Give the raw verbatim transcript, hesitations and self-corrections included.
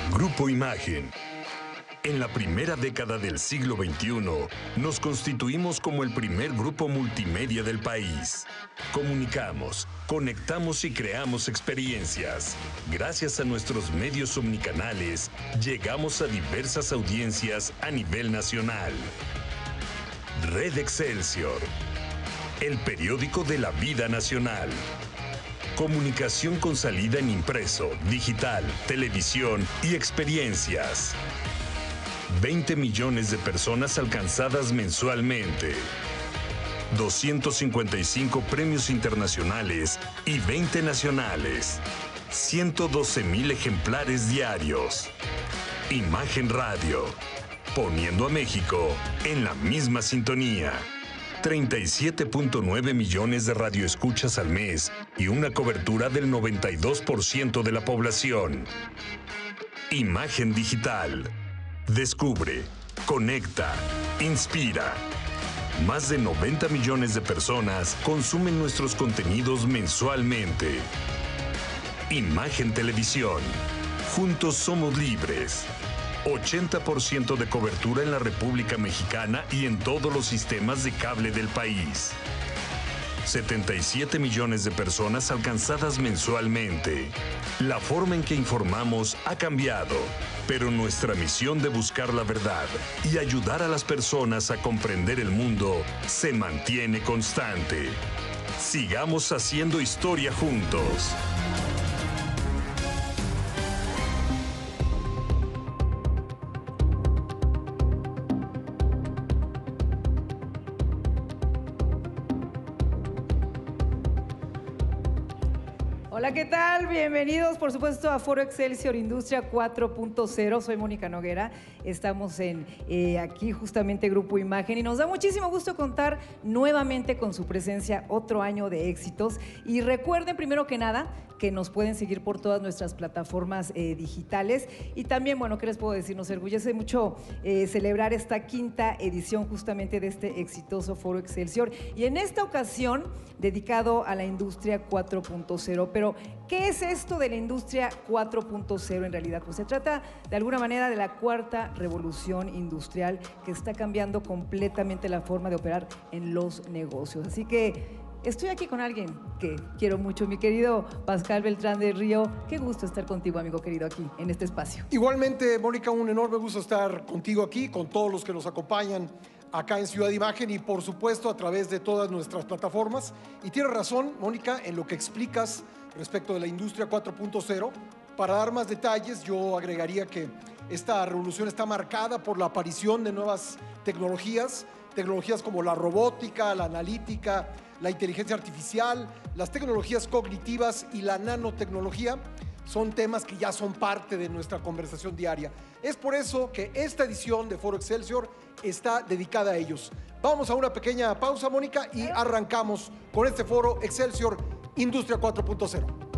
Grupo Imagen. En la primera década del siglo veintiuno, nos constituimos como el primer grupo multimedia del país. Comunicamos, conectamos y creamos experiencias. Gracias a nuestros medios omnicanales, llegamos a diversas audiencias a nivel nacional. Red Excelsior, el periódico de la vida nacional. Comunicación con salida en impreso, digital, televisión y experiencias. veinte millones de personas alcanzadas mensualmente. doscientos cincuenta y cinco premios internacionales y veinte nacionales. ciento doce mil ejemplares diarios. Imagen Radio. Poniendo a México en la misma sintonía. treinta y siete punto nueve millones de radioescuchas al mes y una cobertura del noventa y dos por ciento de la población. Imagen Digital. Descubre, conecta, inspira. Más de noventa millones de personas consumen nuestros contenidos mensualmente. Imagen Televisión. Juntos somos libres. ochenta por ciento de cobertura en la República Mexicana y en todos los sistemas de cable del país. setenta y siete millones de personas alcanzadas mensualmente. La forma en que informamos ha cambiado, pero nuestra misión de buscar la verdad y ayudar a las personas a comprender el mundo se mantiene constante. Sigamos haciendo historia juntos. Hola, ¿qué tal? Bienvenidos, por supuesto, a Foro Excelsior Industria cuatro punto cero. Soy Mónica Noguera. Estamos en eh, aquí justamente Grupo Imagen y nos da muchísimo gusto contar nuevamente con su presencia otro año de éxitos. Y recuerden, primero que nada, que nos pueden seguir por todas nuestras plataformas eh, digitales. Y también, bueno, ¿qué les puedo decir? Nos orgullece mucho eh, celebrar esta quinta edición justamente de este exitoso Foro Excelsior. Y en esta ocasión, dedicado a la industria cuatro punto cero. Pero, ¿qué es esto de la industria cuatro punto cero en realidad? Pues se trata de alguna manera de la cuarta revolución industrial que está cambiando completamente la forma de operar en los negocios. Así que estoy aquí con alguien que quiero mucho, mi querido Pascal Beltrán del Río. Qué gusto estar contigo, amigo querido, aquí en este espacio. Igualmente, Mónica, un enorme gusto estar contigo aquí, con todos los que nos acompañan acá en Ciudad Imagen y, por supuesto, a través de todas nuestras plataformas. Y tienes razón, Mónica, en lo que explicas respecto de la industria cuatro punto cero. Para dar más detalles, yo agregaría que esta revolución está marcada por la aparición de nuevas tecnologías, tecnologías como la robótica, la analítica, la inteligencia artificial, las tecnologías cognitivas y la nanotecnología. Son temas que ya son parte de nuestra conversación diaria. Es por eso que esta edición de Foro Excelsior está dedicada a ellos. Vamos a una pequeña pausa, Mónica, y arrancamos con este Foro Excelsior Industria cuatro punto cero.